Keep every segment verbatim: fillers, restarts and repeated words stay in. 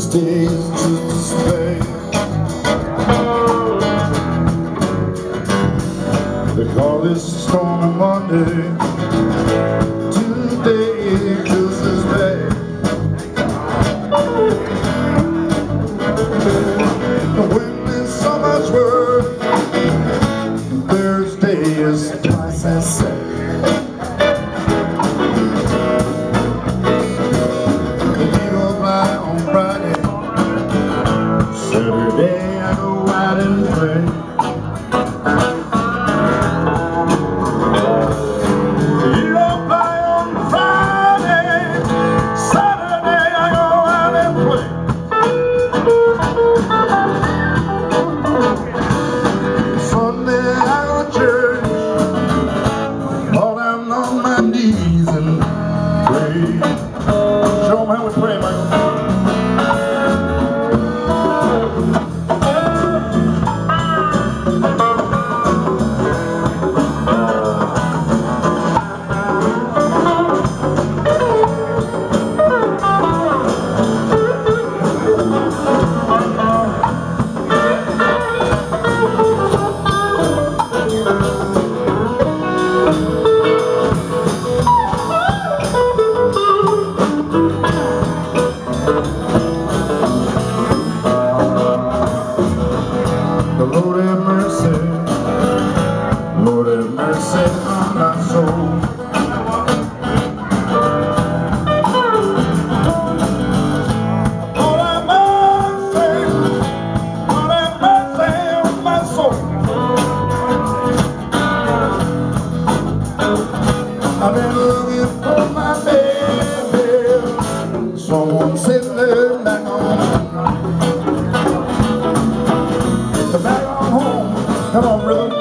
Thursday is just a slave. They call this a stormy Monday. Tuesday is just as bad. When there's so much work, Thursday is twice as sad. Saturday I go out and play. You don't play on Friday. Saturday I go out and play. Sunday I go to church. Fall down on my knees and pray. Show them how we pray, Michael. Lord have mercy, Lord have mercy on my soul. Lord have mercy, Lord have mercy on my soul. I've been looking for my baby, someone sitting there back home. Come on, brother.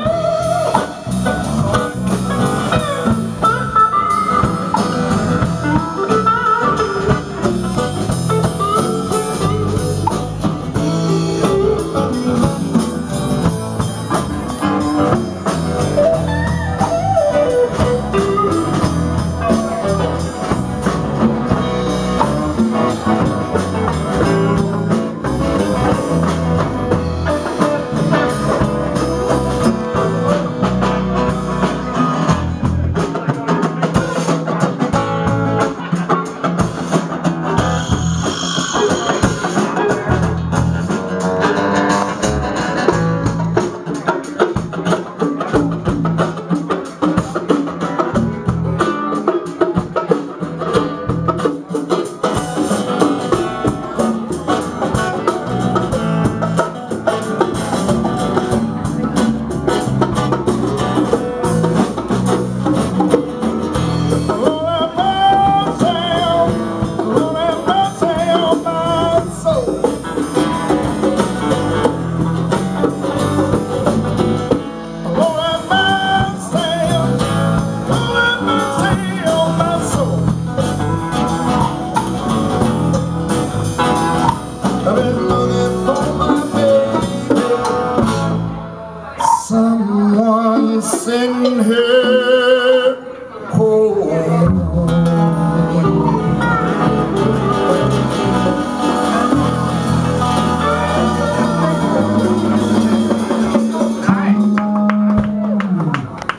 Someone send her home.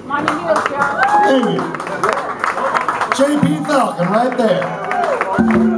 Thank you. J P Falcon right there.